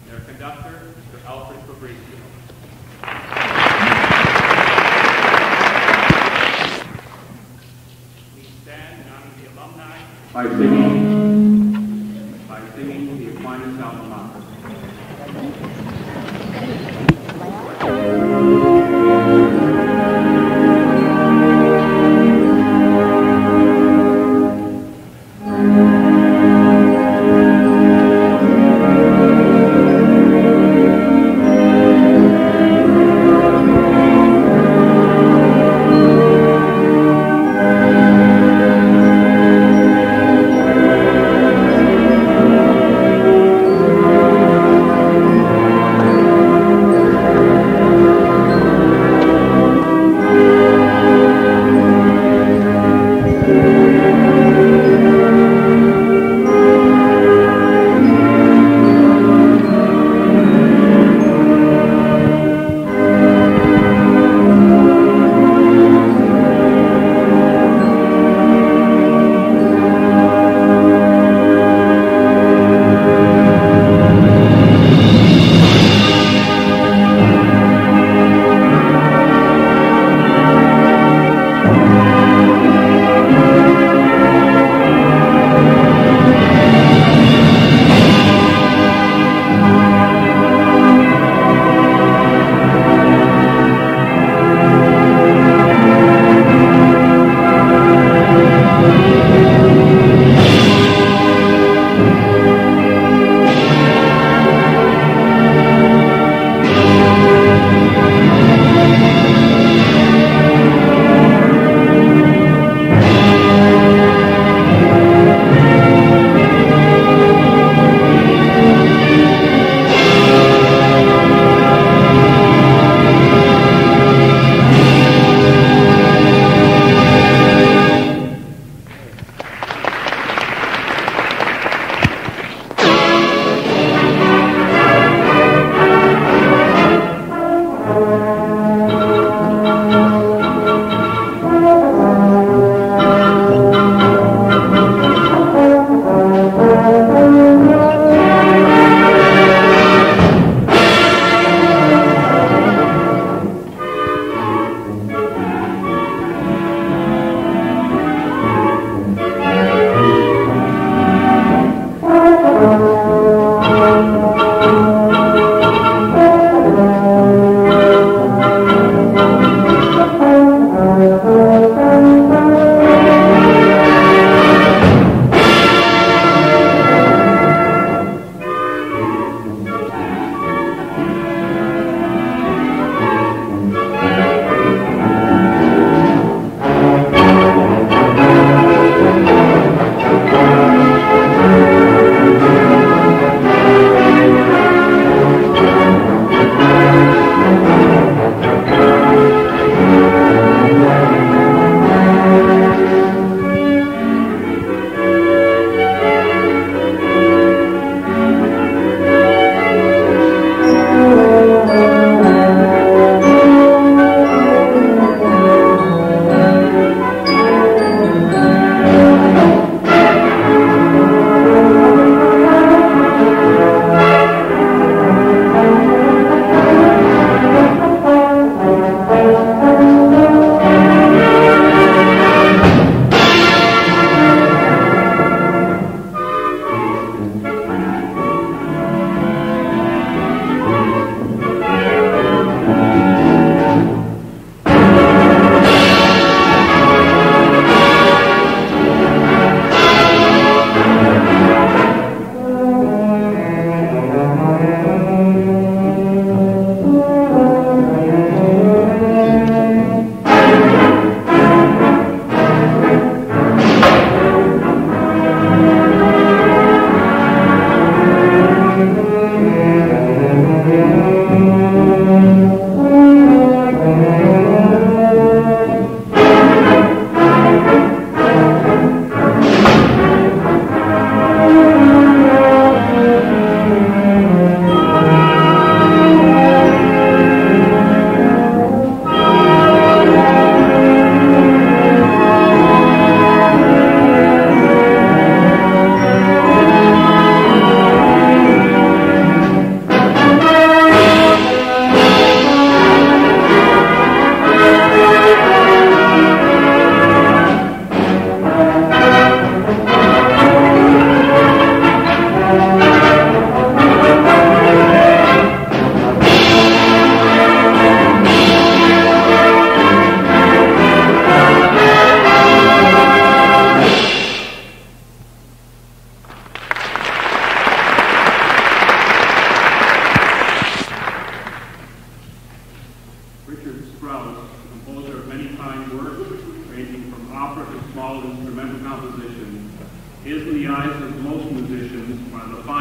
Their conductor, Mr. Alfred Fabrizio. We stand in honor of the alumni by singing the Aquinas alma mater.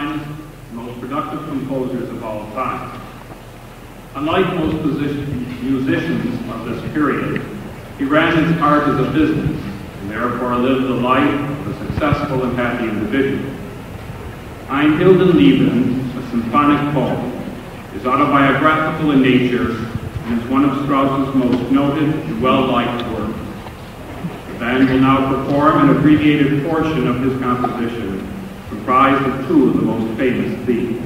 finest and most productive composers of all time. Unlike most musicians of this period, he ran his art as a business and therefore lived the life of a successful and happy individual. Ein Hilden Leben, a symphonic poem, is autobiographical in nature and is one of Strauss's most noted and well-liked works. The band will now perform an abbreviated portion of his composition, comprised of two of the most famous themes.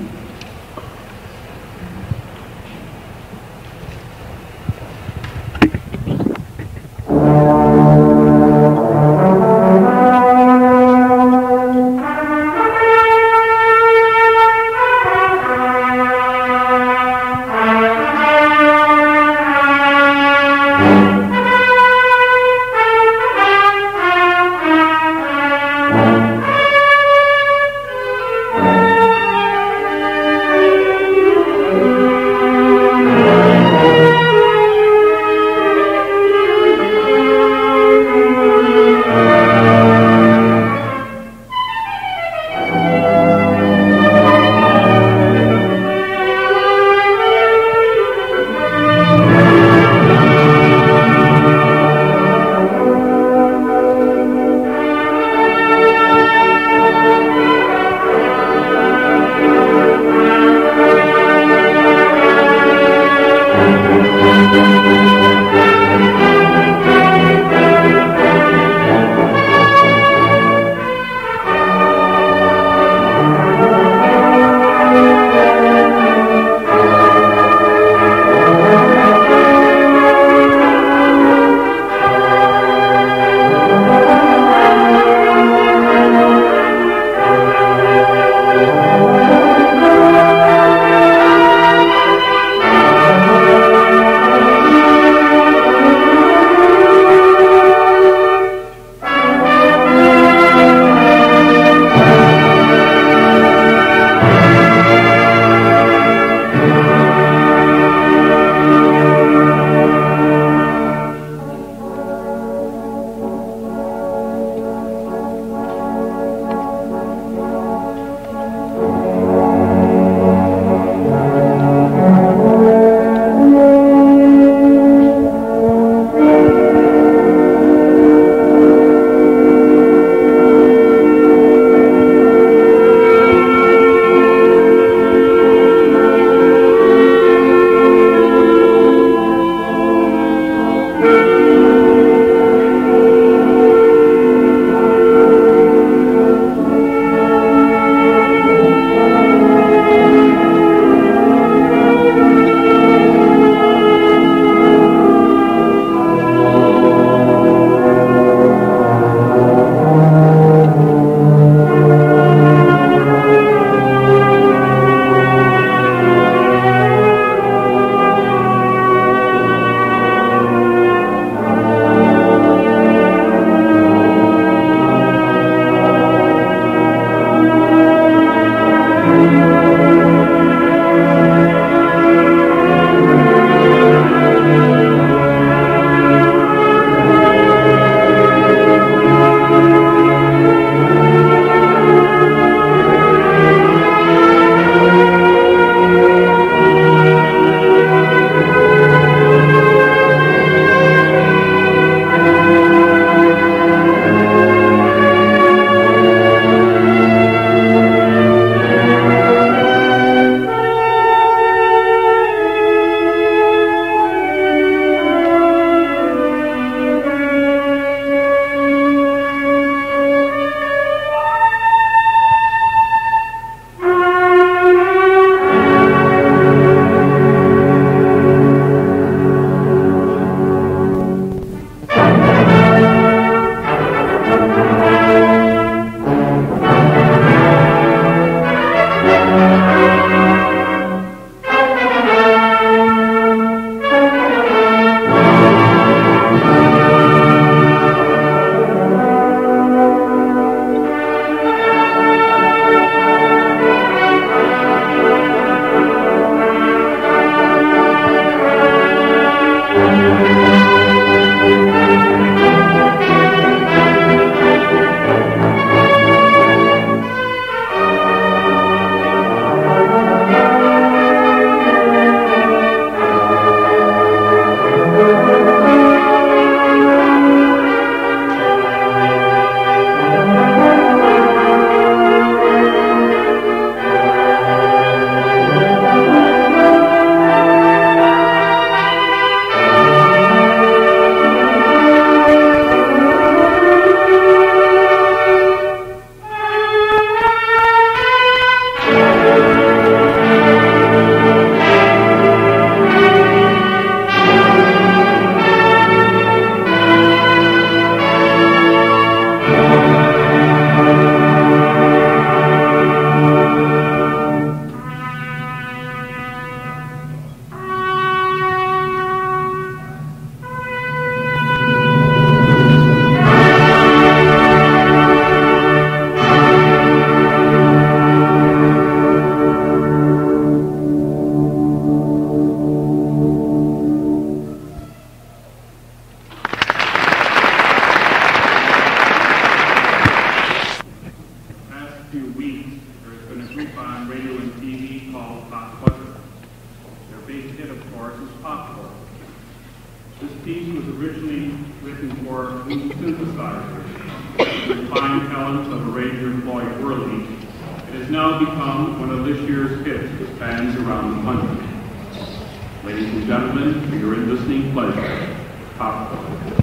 radio and TV called Hot Butter. Their big hit, of course, is Popcorn. This piece was originally written for new synthesizers, the refined talents of arranger Floyd Worley. It has now become one of this year's hits with fans around the country. Ladies and gentlemen, for your listening pleasure, Popcorn.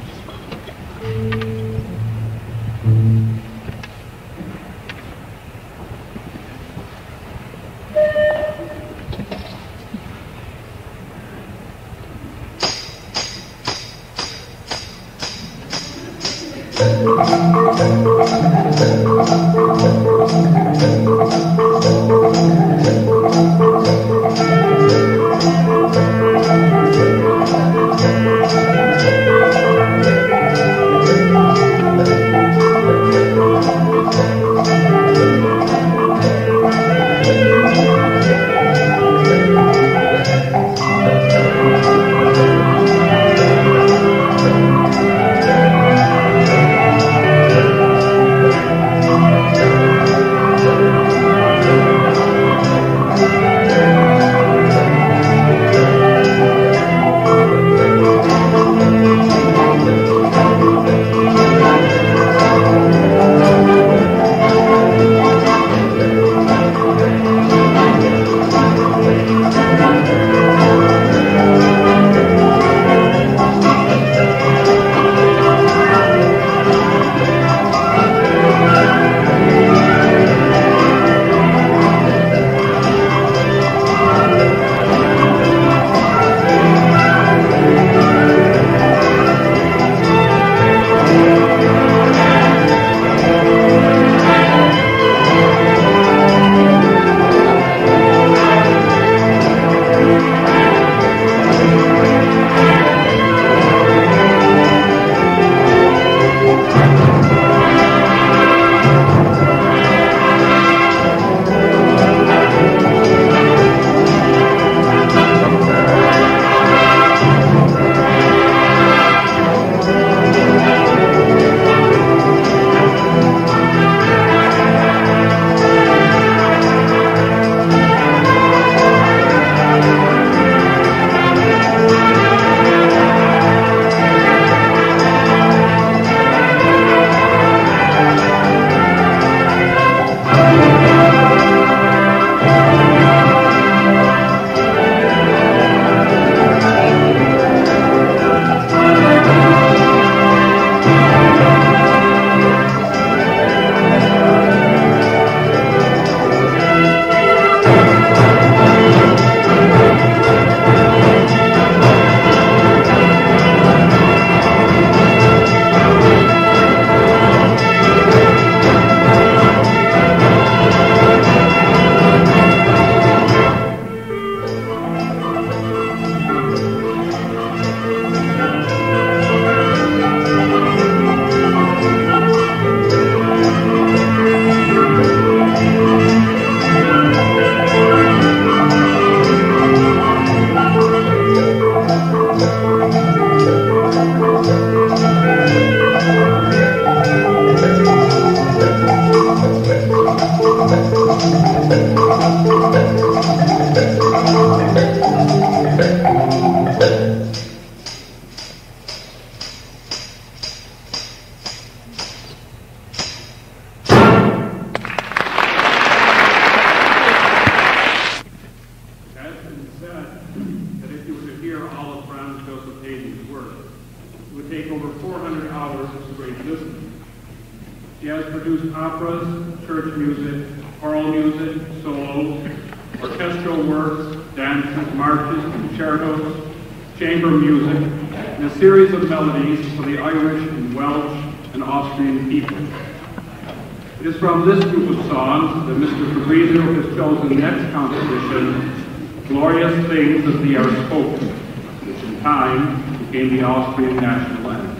He has produced operas, church music, choral music, solos, orchestral works, dances, marches, concertos, chamber music, and a series of melodies for the Irish and Welsh and Austrian people. It is from this group of songs that Mr. Fabrizio has chosen the next composition, Glorious Things as They Are Spoken, which in time became the Austrian national anthem.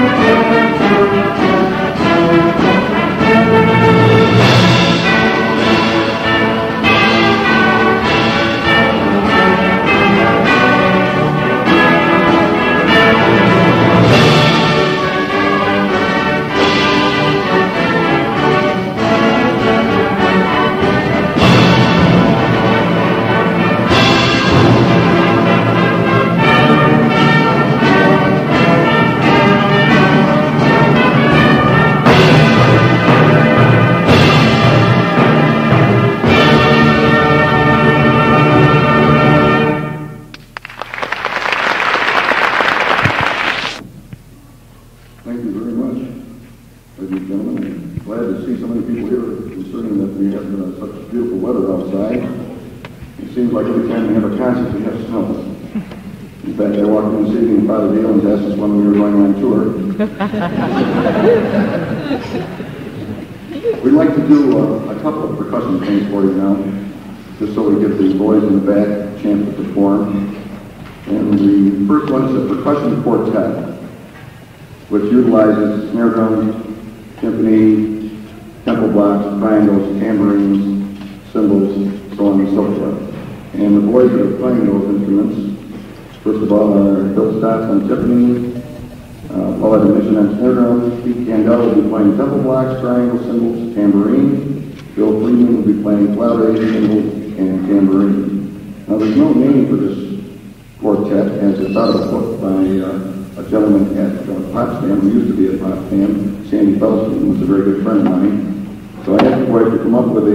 We'd like to do a couple of percussion things for you now, just so we give the boys in the back a chance to perform. And the first one is a percussion quartet, which utilizes snare drums, timpani, tempo blocks, triangles, tambourines, cymbals, so on and so forth. And the boys that are playing those instruments, first of all, are Bill Stotts on timpani, Paul Admission on snare drums, Pete Candell will be playing tempo blocks, triangles, cymbals, tambourine. Bill Freeman will be playing clave, cymbals, and tambourine. Now there's no name for this quartet, as it's out of a book by a gentleman at Potsdam, who used to be at Potsdam, Sandy Felston, who was a very good friend of mine. So I asked the boys to come up with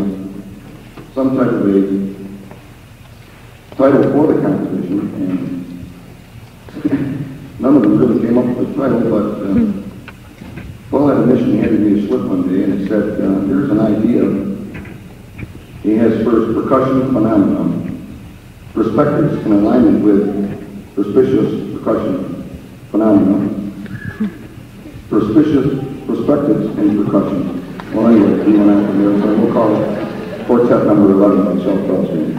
some type of a title for the competition, and none of them really came up with a title, but Paul had a mission. He handed me a slip one day, and it said, here's an idea. He has first percussion phenomenon, perspectives in alignment with perspicious percussion phenomena, perspectives in percussion. Well, anyway, he went out from there, so we'll call it quartet number 11 by South Bell.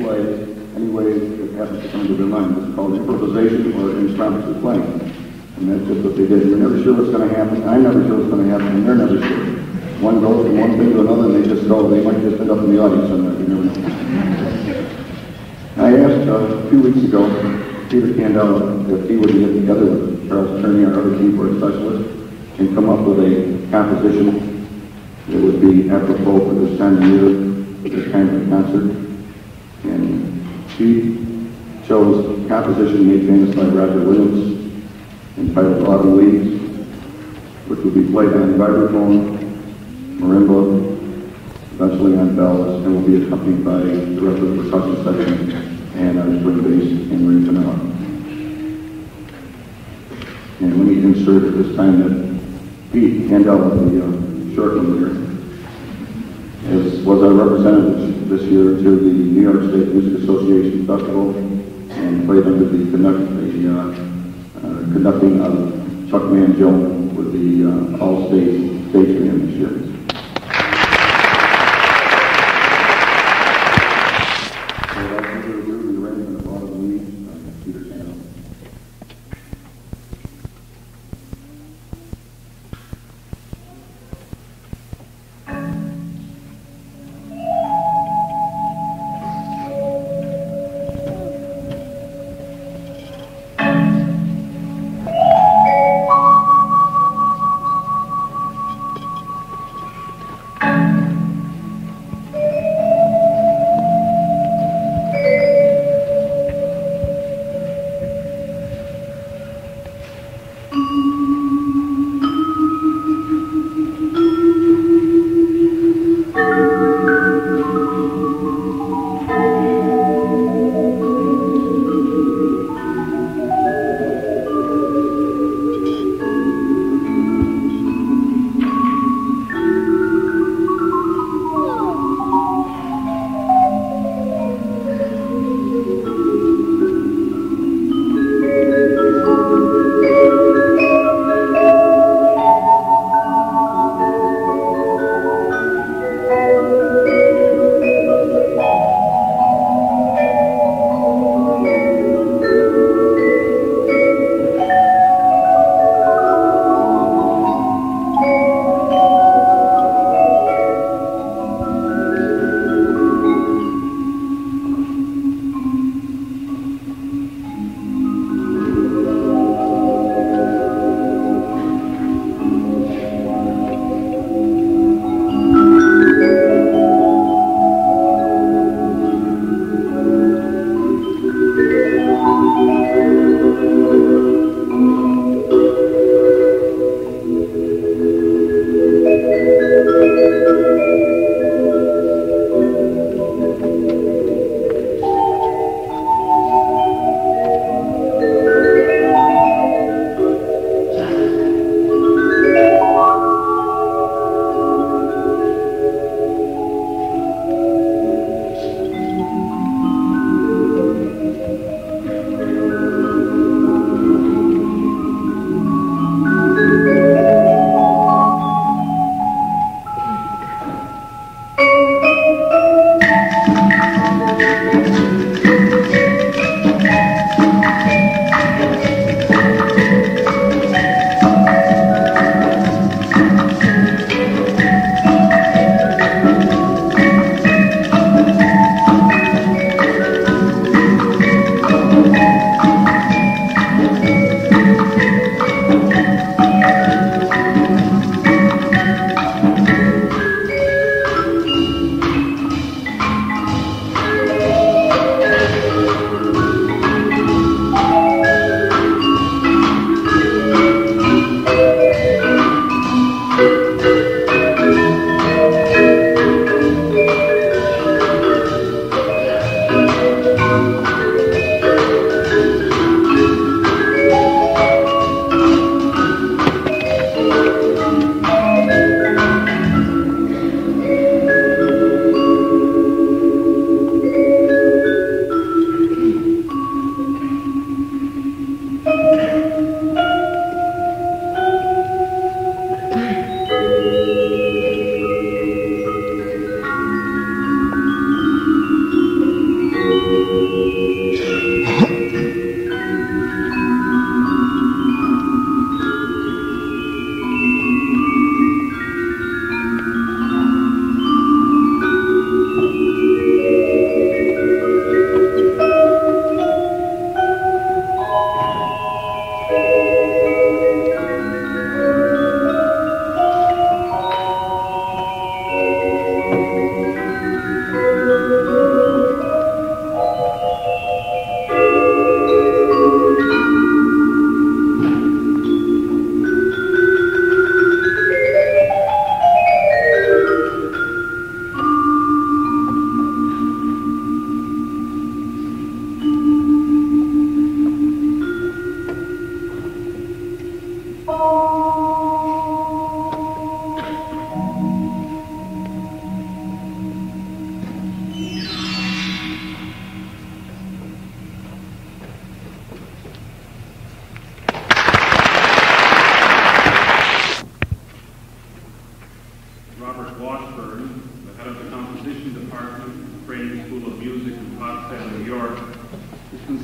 play any way that happens to come to their mind. It's called improvisation or impromptu playing. And that's just what they did. You're never sure what's going to happen. I'm never sure what's going to happen, and they're never sure. One goes from one thing to another, and they just go. They might just end up in the audience somewhere. You never know. I asked a few weeks ago Peter Candela if he would get together with Charles Turney, our other keyboard specialist, and come up with a composition that would be apropos for this time of year, for this kind of concert. And she chose a composition made famous by Roger Williams entitled Autumn Leaves, which will be played on vibraphone, marimba, eventually on bells, and will be accompanied by the rest of the percussion section and our string bass and ring finale. And let me insert at this time that Pete Candela, the short one here, was our representative this year to the New York State Music Association Festival and played under the conducting of Chuck Mangione with the All-State Stage Band this year.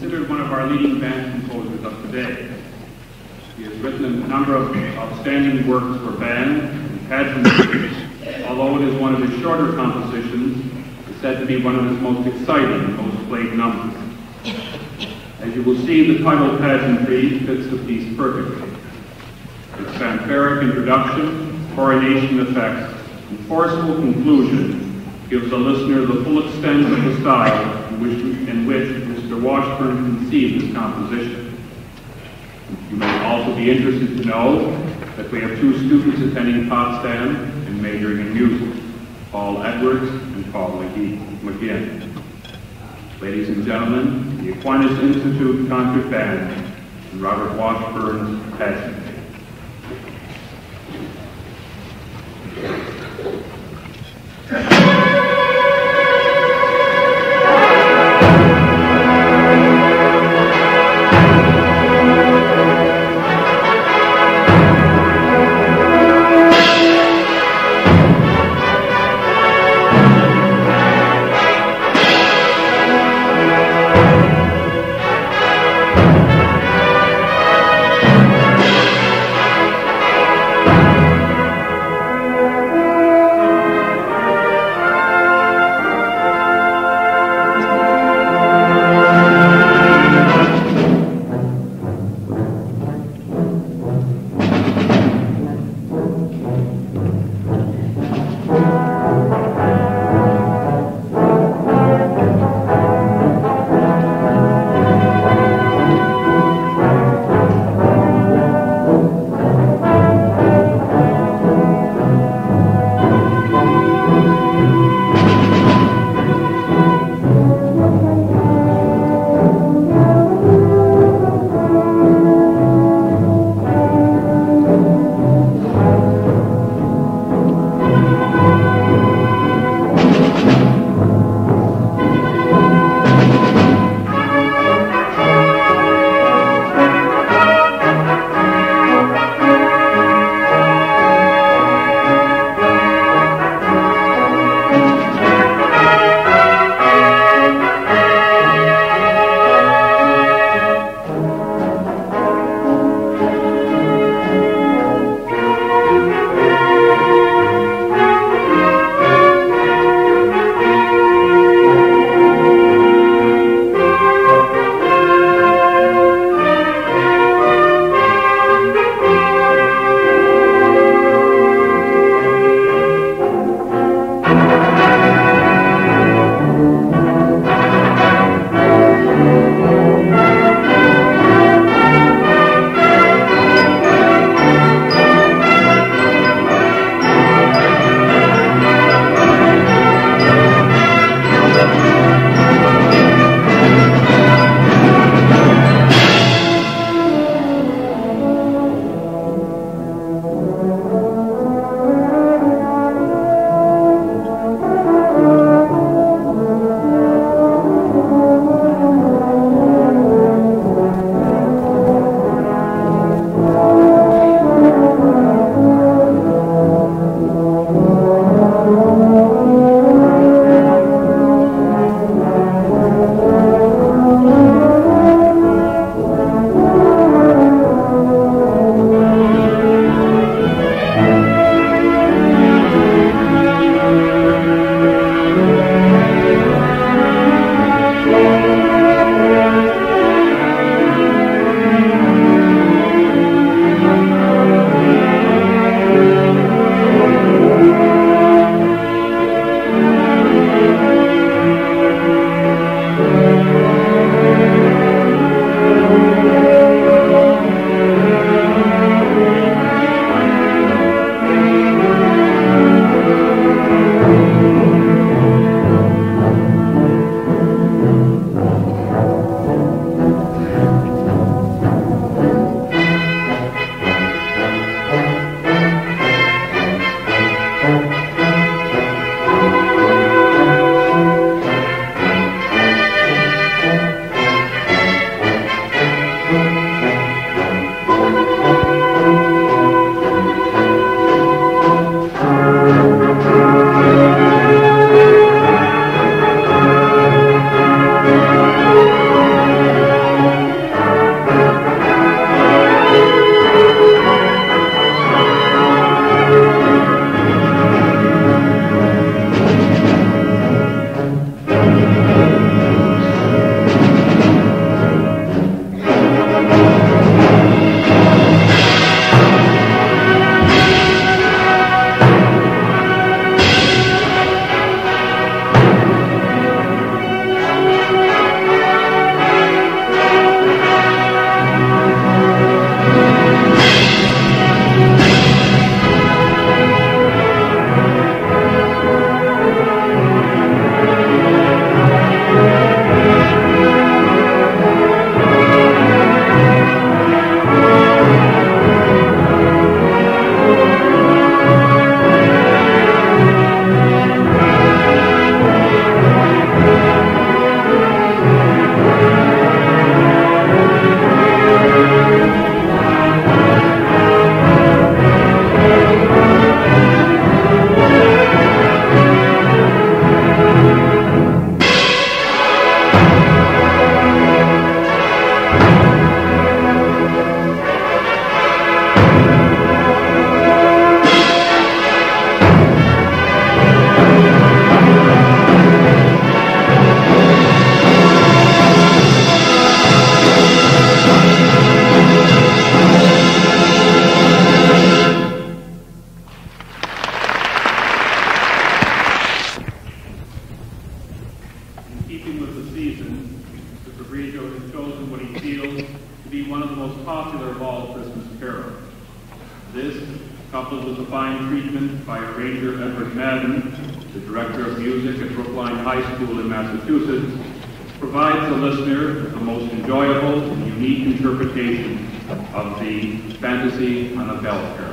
considered one of our leading band composers of today. He has written a number of outstanding works for band and pageantry, although it is one of his shorter compositions, is said to be one of his most exciting and most played numbers. As you will see, the title Pageantry fits the piece perfectly. Its fanfaric introduction, coronation effects, and forceful conclusion gives the listener the full extent of the style in which Mr. Washburn conceived his composition. You may also be interested to know that we have two students attending Potsdam and majoring in music, Paul Edwards and Paul McGinn. Ladies and gentlemen, the Aquinas Institute Concert Band and Robert Washburn's Pageantry. of the season, Mr. Fabrizio has chosen what he feels to be one of the most popular of all Christmas carols. This, coupled with the fine treatment by arranger Edward Madden, the director of music at Brookline High School in Massachusetts, provides the listener with the most enjoyable and unique interpretation of the Fantasy on a Bell Carol.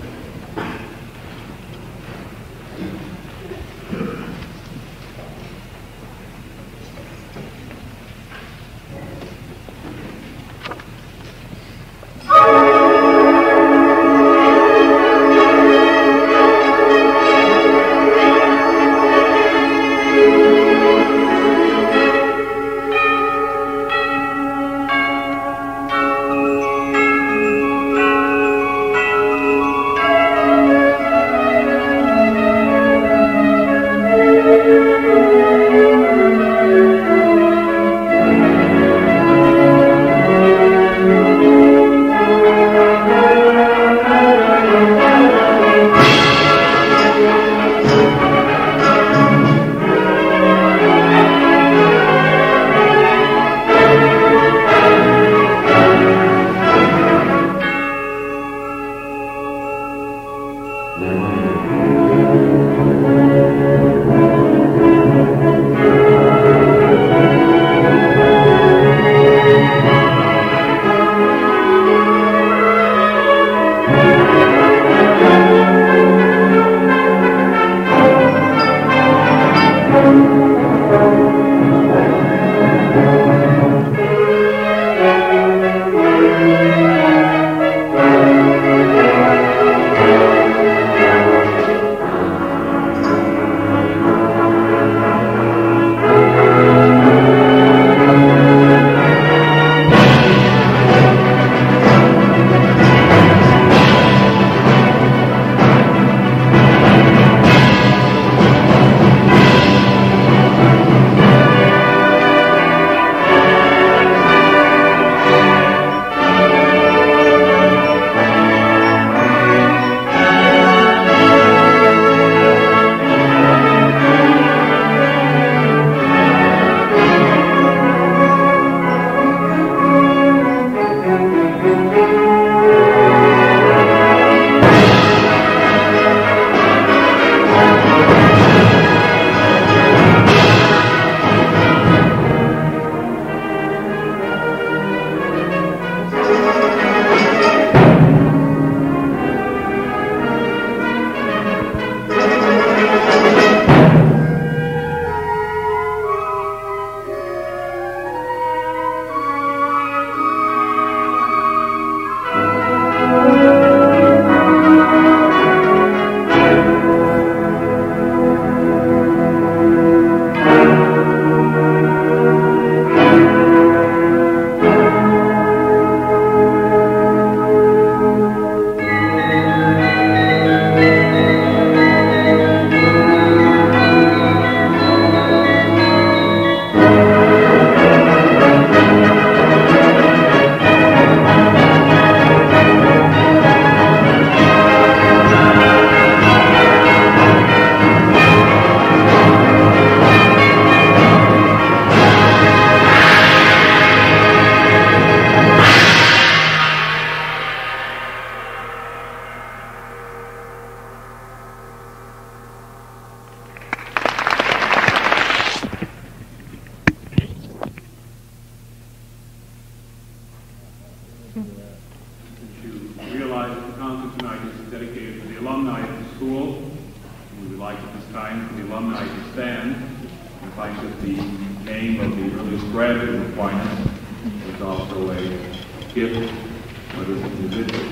alumni of the school. We would like at this time for the alumni to stand. And if I could, the name of the earliest graduate of Aquinas is also a gift, but it's an individual.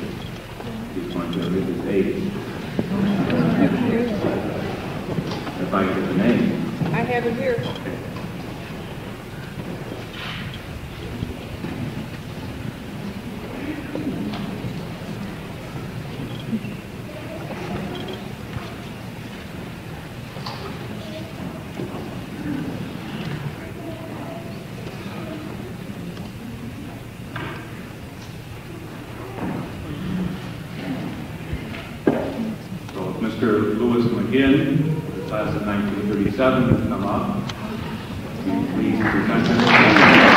He's going to read his age. If I could get the name. I have it here. Okay. Mr. Lewis McGinn, the class of 1937, has come up. Please presented.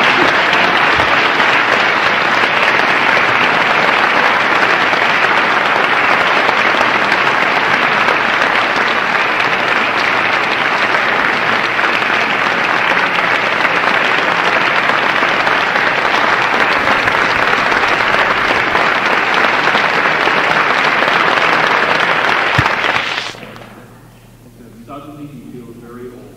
Suddenly he feels very old.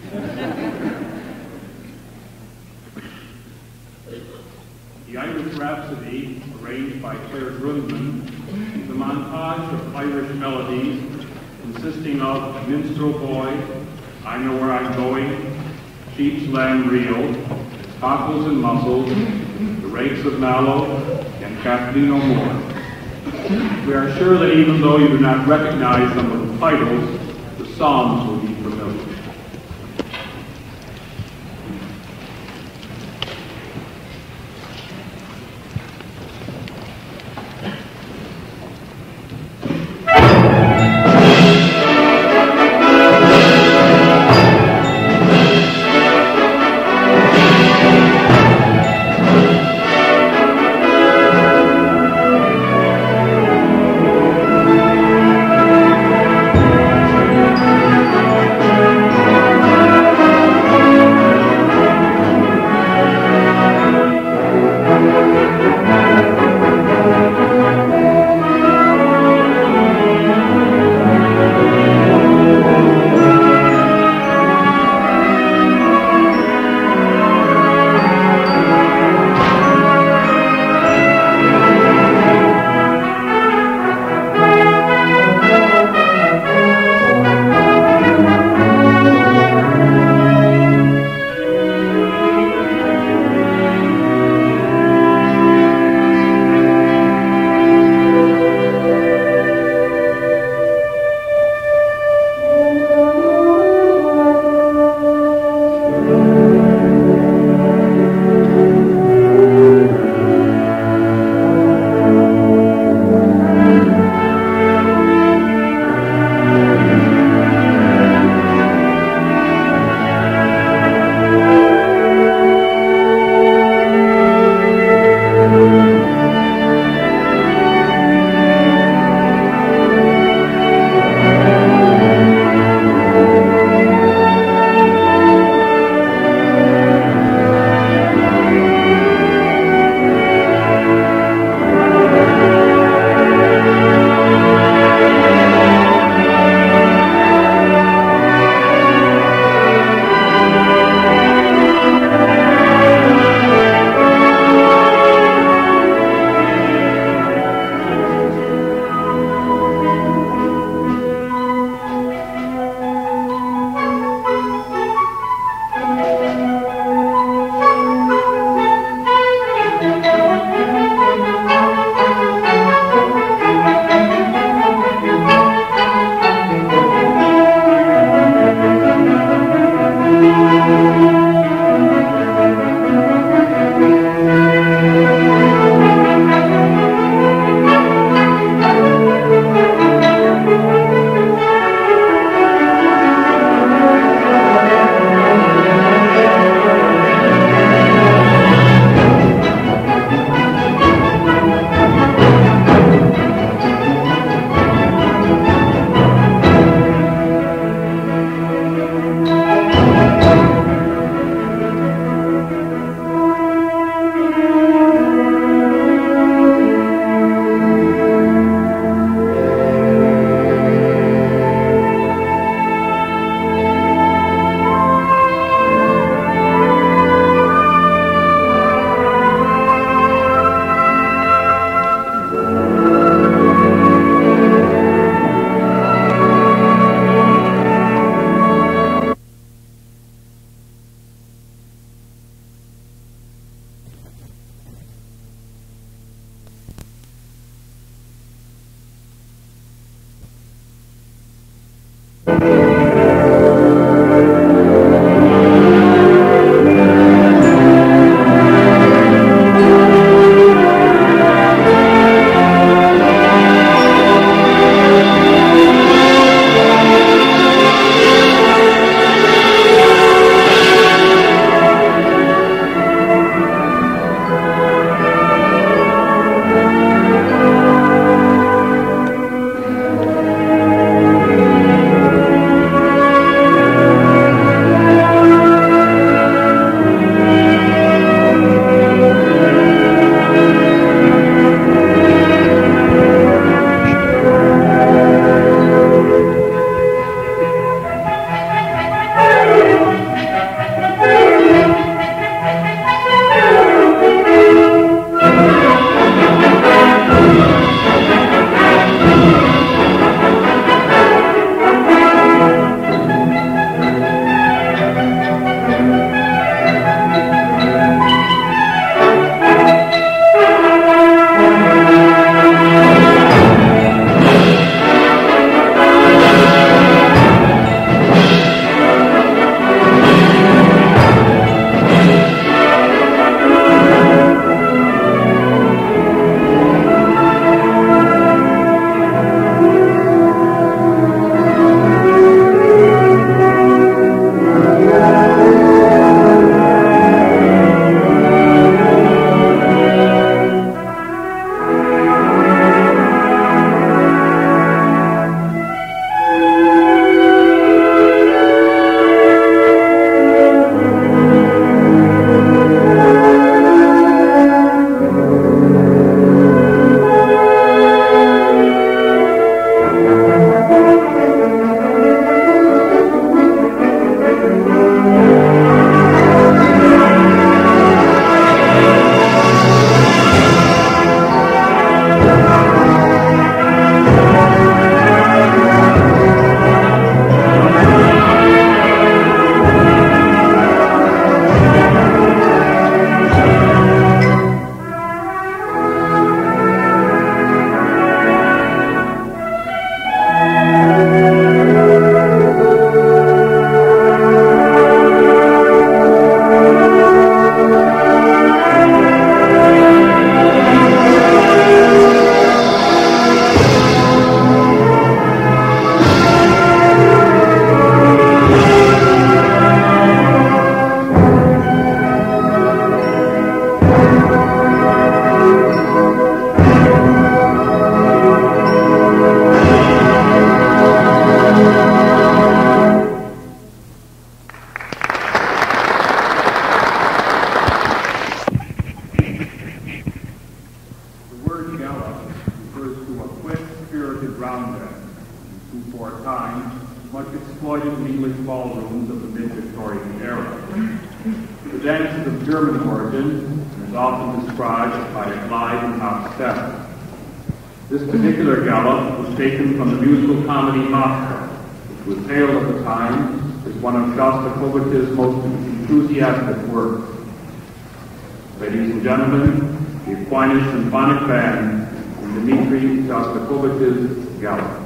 The Irish Rhapsody, arranged by Claire Grundman, is a montage of Irish melodies consisting of Minstrel Boy, I Know Where I'm Going, Sheep's Lamb Reel, Cockles and Mussels, The Rakes of Mallow, and Kathleen O'More. We are sure that even though you do not recognize some of the titles, the songs will be familiar. The dance is of German origin and is often described by a glide and hop step. This particular gallop was taken from the musical comedy Moscow, which was hailed at the time as one of Shostakovich's most enthusiastic works. Ladies and gentlemen, the Aquinas Symphonic Band and Dmitri Shostakovich's Gallop.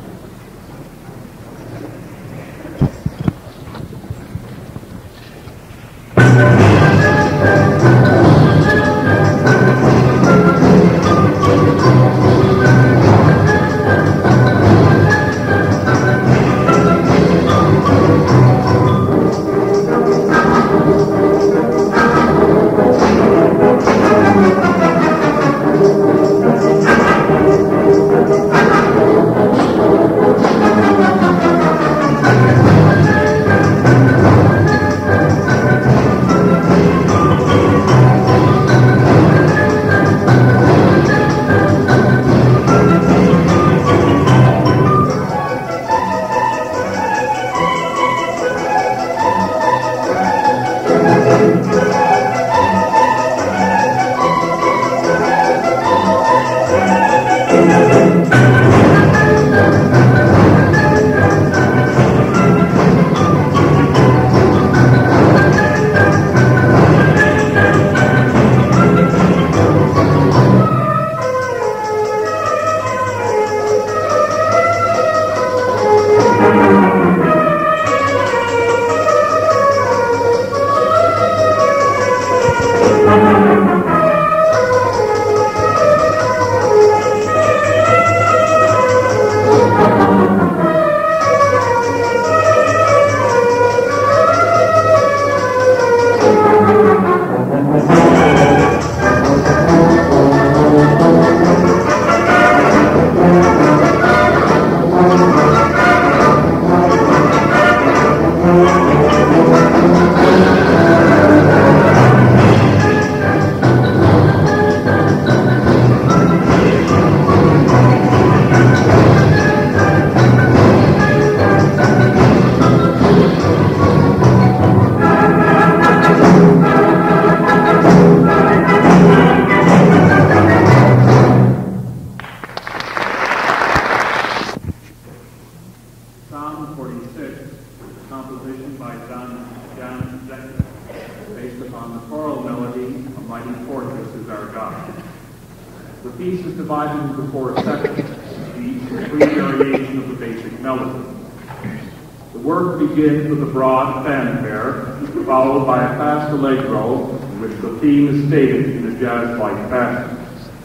Begins with a broad fanfare, followed by a fast allegro, in which the theme is stated in a jazz-like fashion.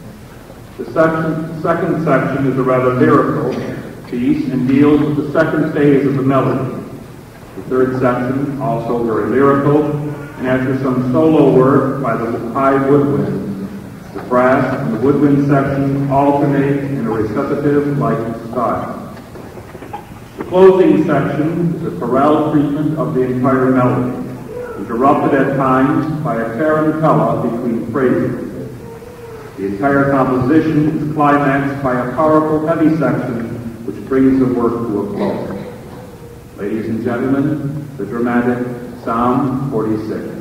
The second section is a rather lyrical piece and deals with the second phase of the melody. The third section, also very lyrical, and after some solo work by the high woodwinds, the brass and the woodwind section alternate in a recitative-like style. The closing section is a chorale treatment of the entire melody, interrupted at times by a tarantella between phrases. The entire composition is climaxed by a powerful heavy section which brings the work to a close. Ladies and gentlemen, the dramatic Psalm 46.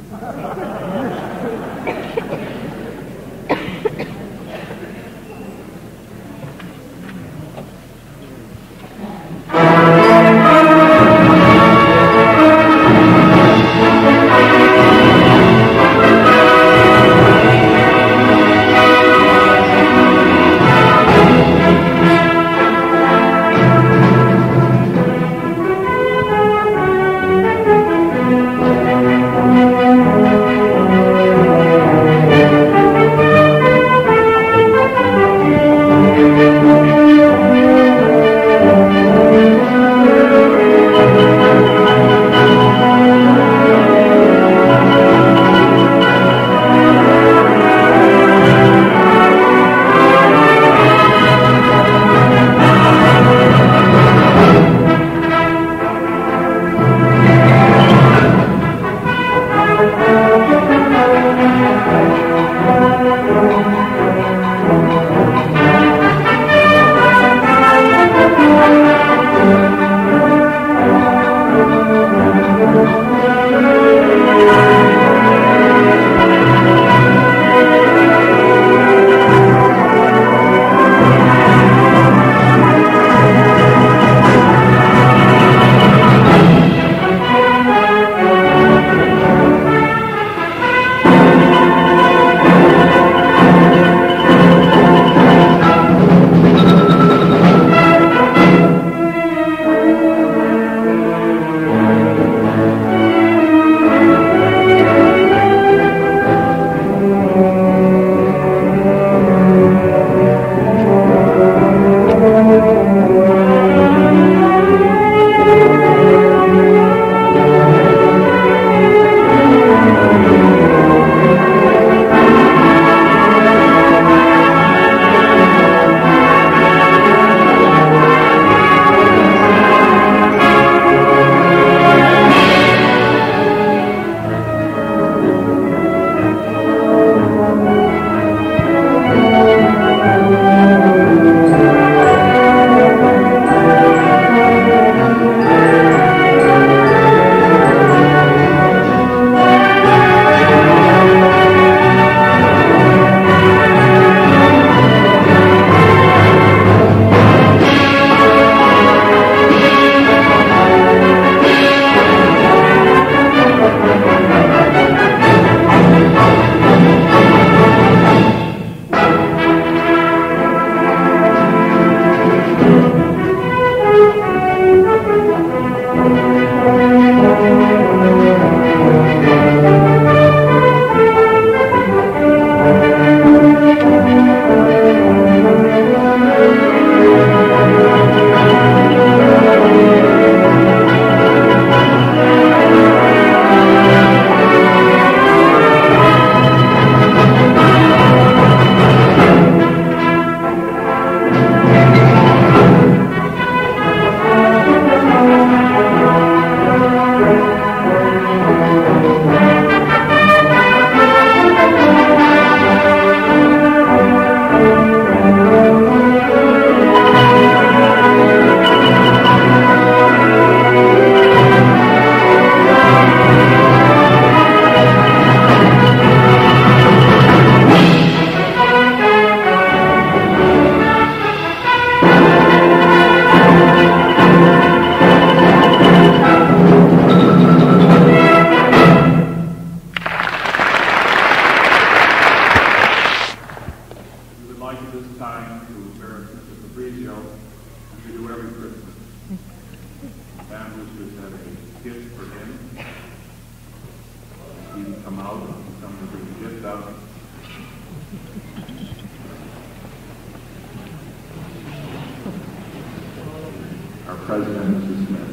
President, Mrs. Smith.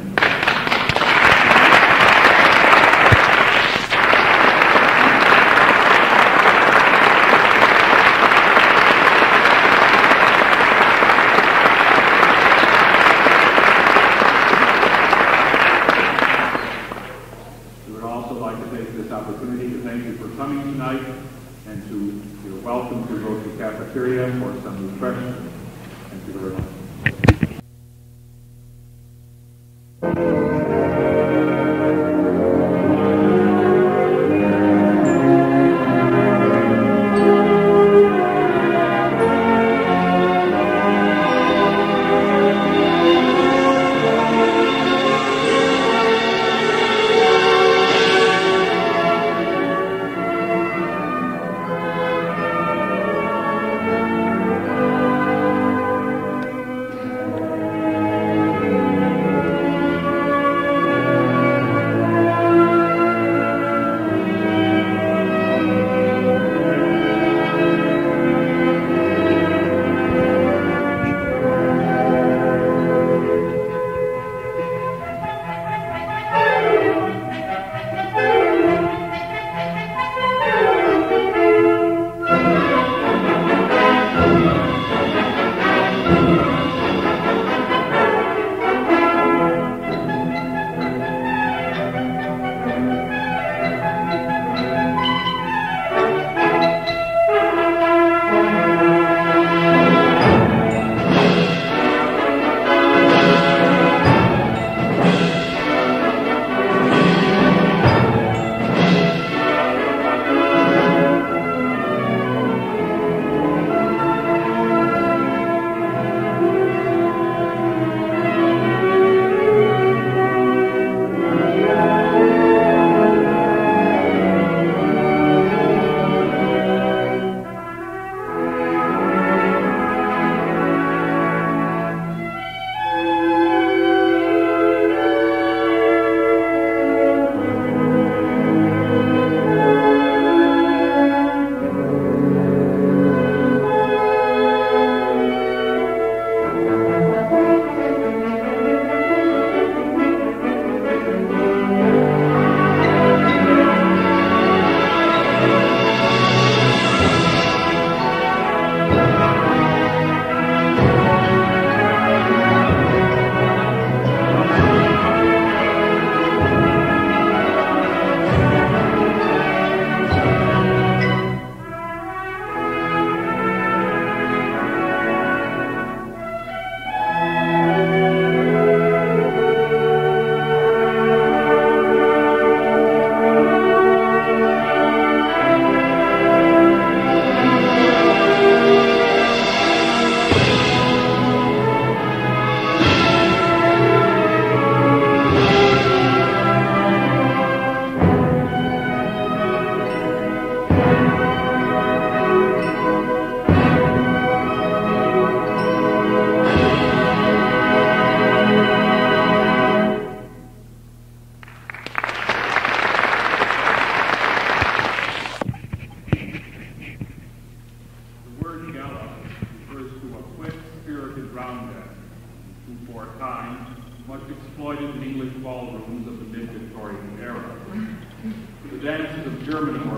We would also like to take this opportunity to thank you for coming tonight and you're welcome to go to the cafeteria for some refreshments. Thank you very much.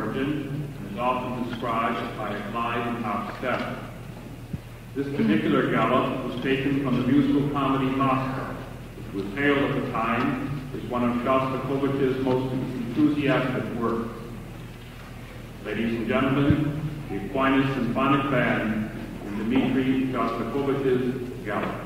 origin and is often described by a glide top step. This particular gallop was taken from the musical comedy Moscow, which was hailed at the time as one of Shostakovich's most enthusiastic works. Ladies and gentlemen, the Aquinas Symphonic Band and Dmitri Shostakovich's Gallop.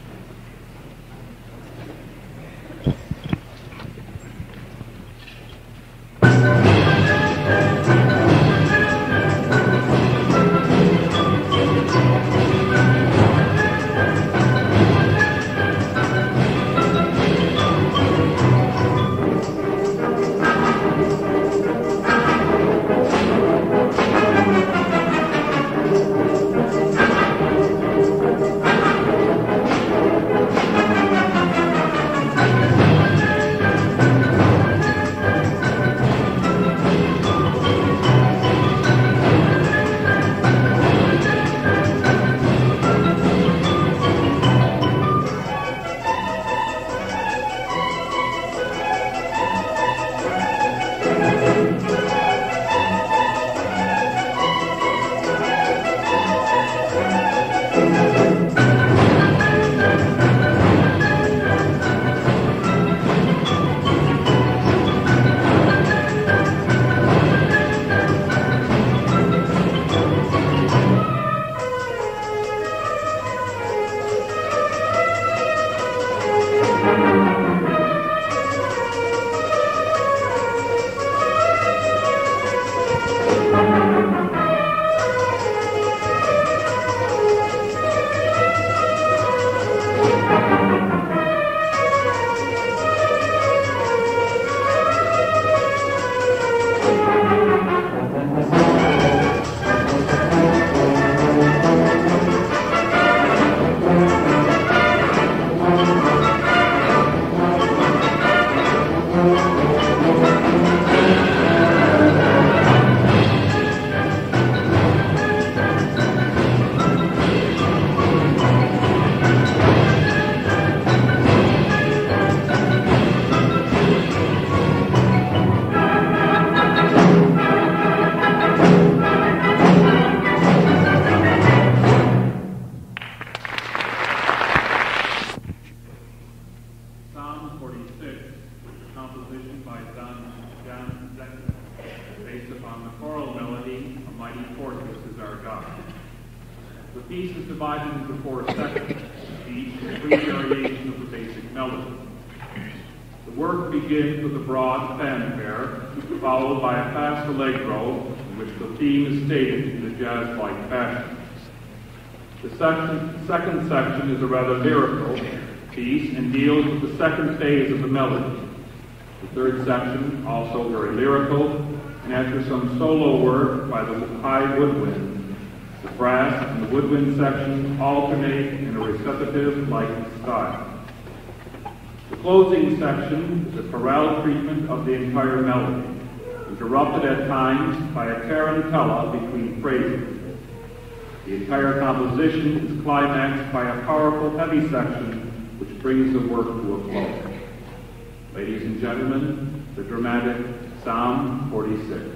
Followed by a fast allegro in which the theme is stated in a jazz-like fashion. The second section is a rather lyrical piece and deals with the second phase of the melody. The third section, also very lyrical, and after some solo work by the high woodwind, the brass and the woodwind section alternate in a recitative-like style. The closing section is a chorale treatment of the entire melody, interrupted at times by a tarantella between phrases. The entire composition is climaxed by a powerful heavy section which brings the work to a close. Ladies and gentlemen, the dramatic Psalm 46.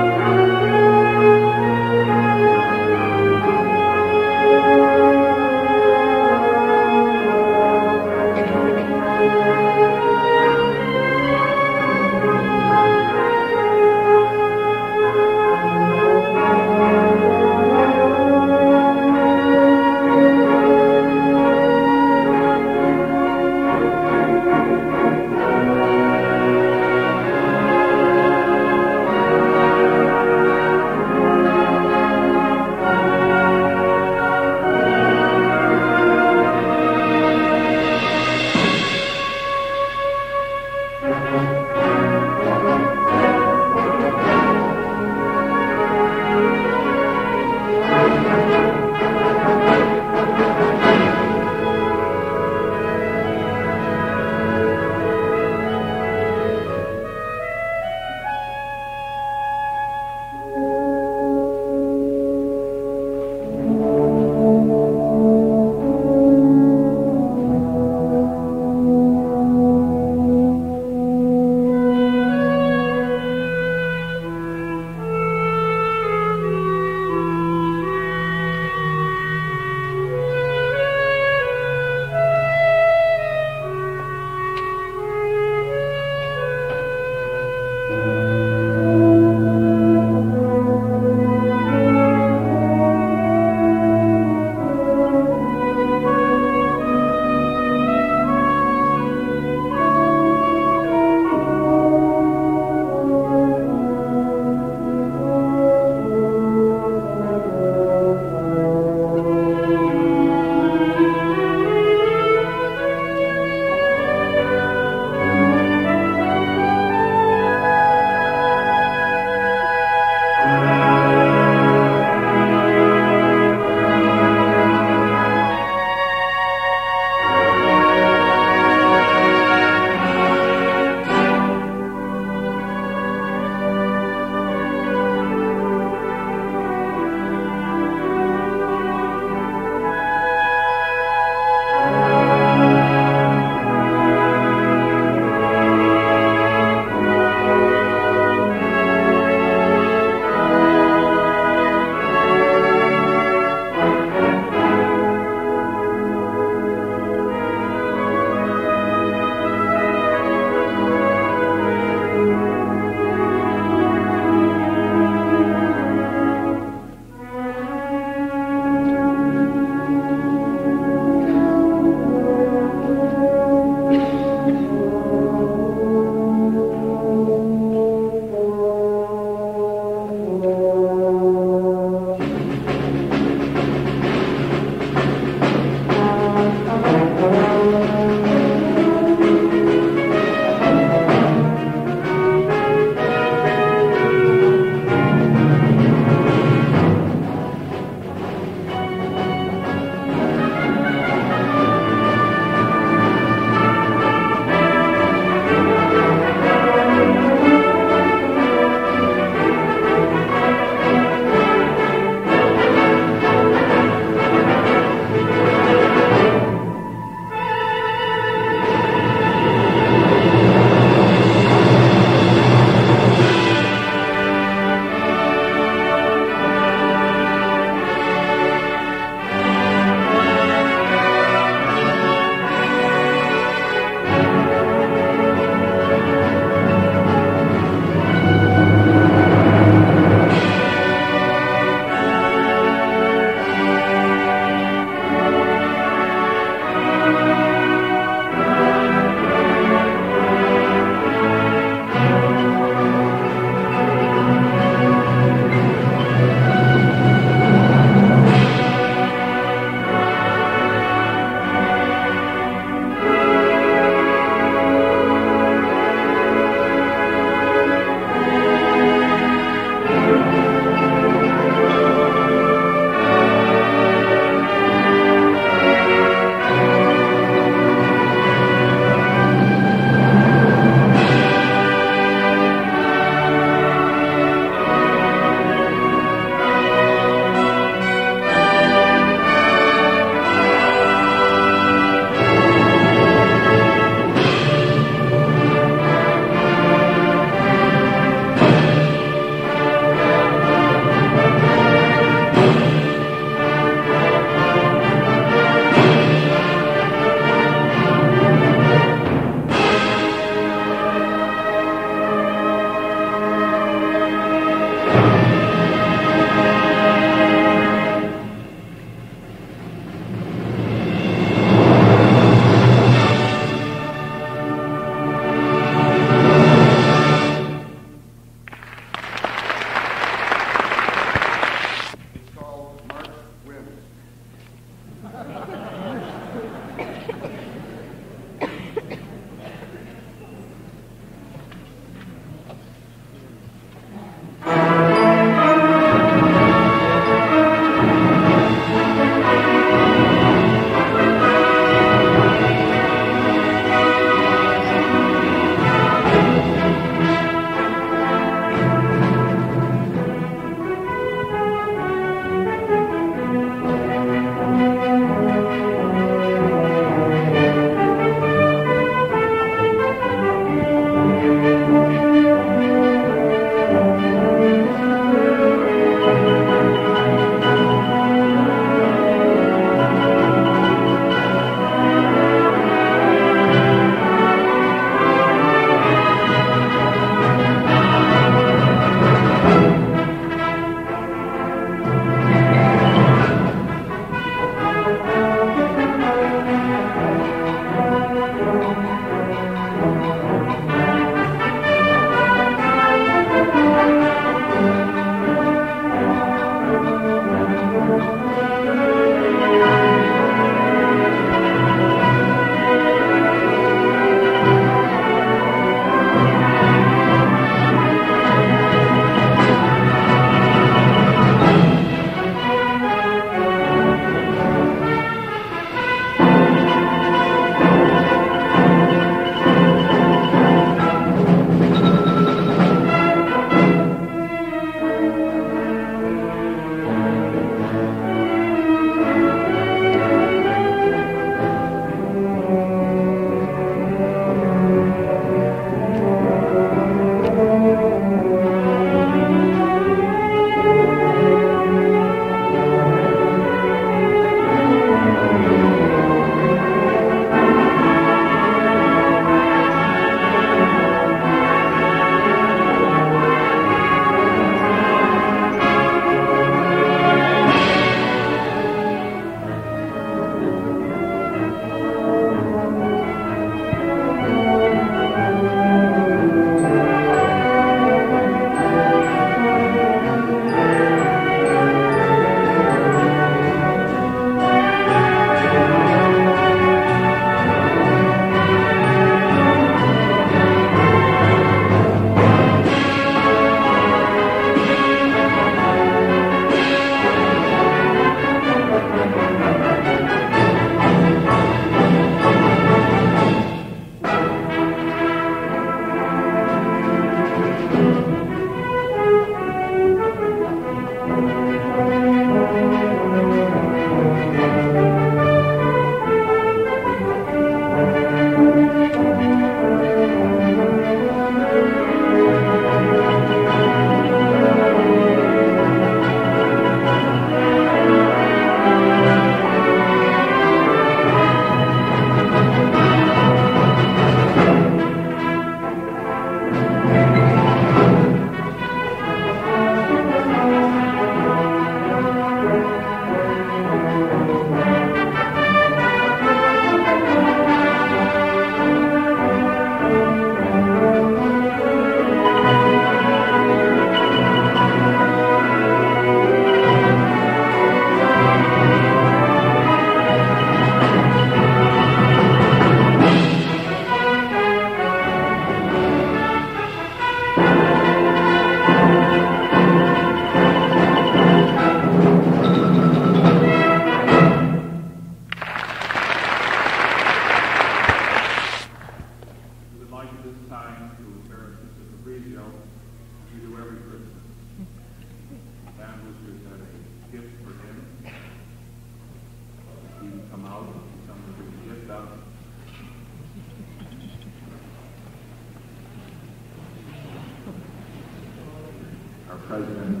President